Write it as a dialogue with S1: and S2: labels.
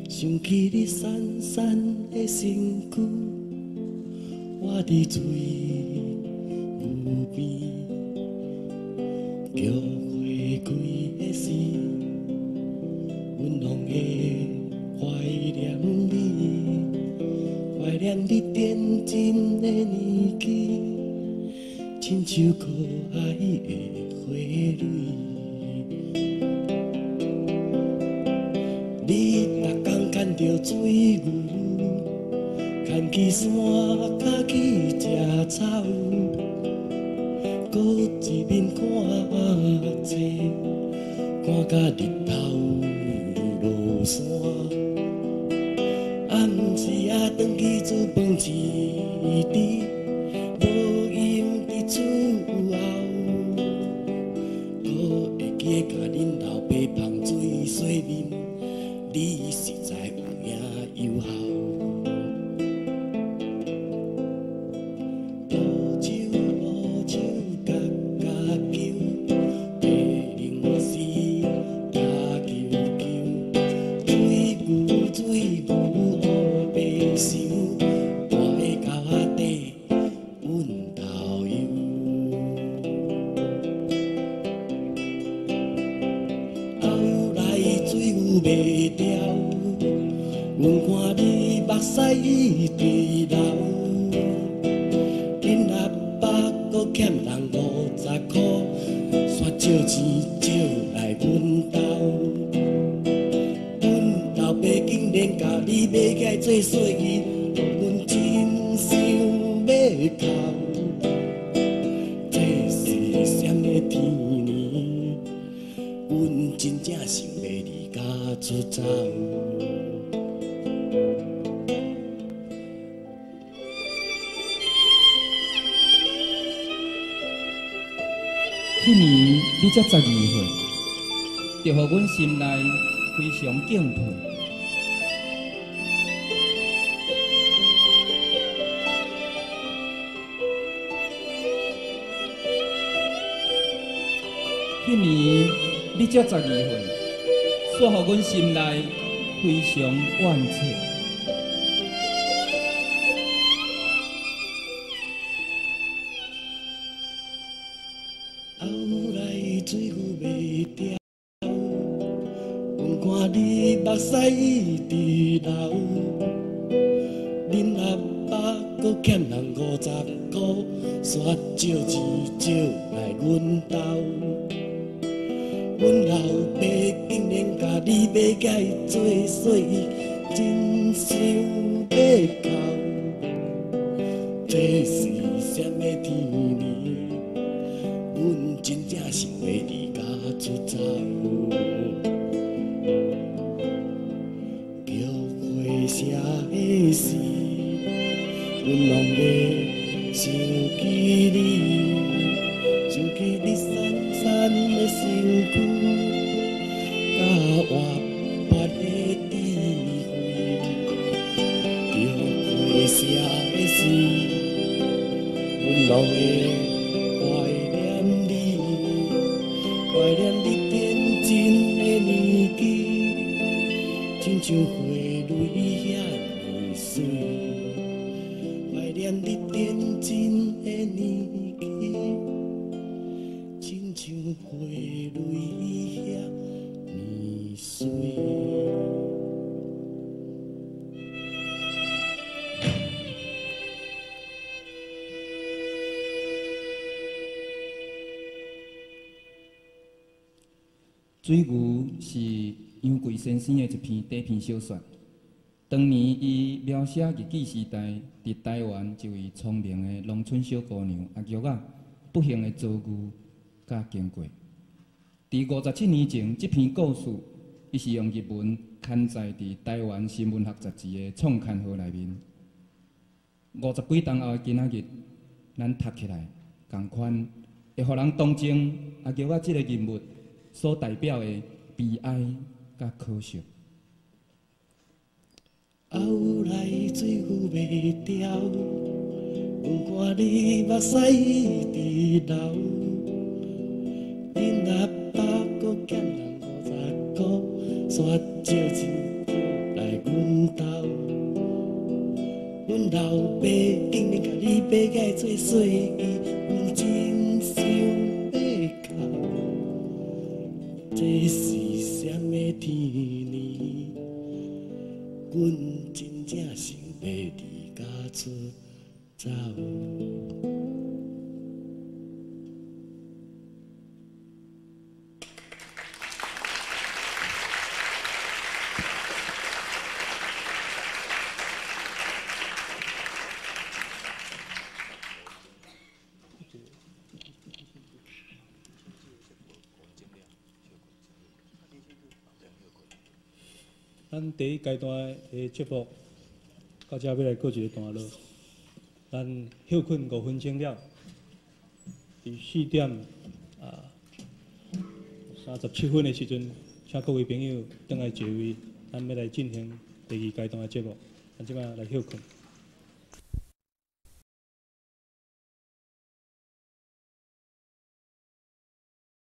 S1: 想起你闪闪的身躯，我伫水牛边，叫花开的时，阮拢会怀念你，怀念你天真的年纪，亲像可爱的花蕊。 你逐工牵着水牛，牵去山脚去食草，搁一面看册，看甲日头落山。暗时啊，转去煮饭市场，无闲伫厝后，搁会记甲恁老爸放水洗面。 你实在有影有效，乌手夹夹球，地零时打球球，水牛乌白想，我的脚底阮头油。后来水牛袂。 阮看你目屎直流，恁阿爸搁欠人50箍，煞借钱借来阮兜。阮老爸竟然甲你买起来做细姨，阮真想要哭。这是啥个天年？阮真正想要离家出走。
S2: 去年你才12岁，就互阮心内非常敬佩。去年你才12岁，煞互阮心内非常惋惜。
S1: 水牛袂掉，阮看你目屎直流，恁阿爸搁欠人50箍，煞借钱借来阮兜。阮老爸竟然甲你买起来做细姨，真想要哭。这是啥个天年？ 阮真正想要离家出走，叫花谢的时，阮拢会想起你，想起你闪闪的身躯，甲活泼的智慧，叫花谢的时，阮拢会。 怀念你天真的年纪，亲像花蕊遐尼水。怀念你天真的年纪，亲像花蕊遐尼水。
S2: 水牛是杨贵先生的一篇短篇小说。当年伊描写日记时代伫台湾一位聪明的农村小姑娘阿玉啊，不幸的遭遇甲经过。伫57年前，这篇故事伊是用日文刊载伫台湾新闻学杂志的创刊号内面。50几年后的今仔日，咱读起来，同款会互人同情阿玉啊这个人物。 所代表的悲哀甲可惜。
S1: 后来水牛袂掉，阮看你目屎直流。恁阿爸搁欠人50箍，煞借钱来老爸竟然甲你爬起做细姨，我真想要哭。这是什么天呢？阮真正想要离家出走。
S3: 咱第一阶段的节目到这要来过一个段落，咱休困5分钟了，伫4点37分的时阵，请各位朋友倒来座位，咱要来进行第二阶段的节目，咱即摆来休困。